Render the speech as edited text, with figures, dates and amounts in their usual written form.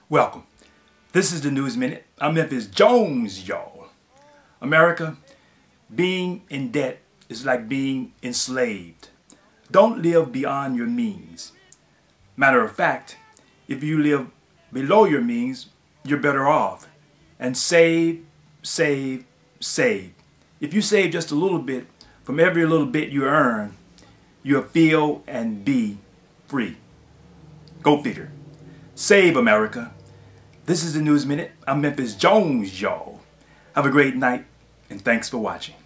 Welcome. This is the News Minute. I'm Memphis Jones, y'all. America, being in debt is like being enslaved. Don't live beyond your means. Matter of fact, if you live below your means, you're better off. And save, save, save. If you save just a little bit from every little bit you earn, you'll feel and be free. Go figure. Save America. This is the News Minute. I'm Memphis Jones, y'all. Have a great night, and thanks for watching.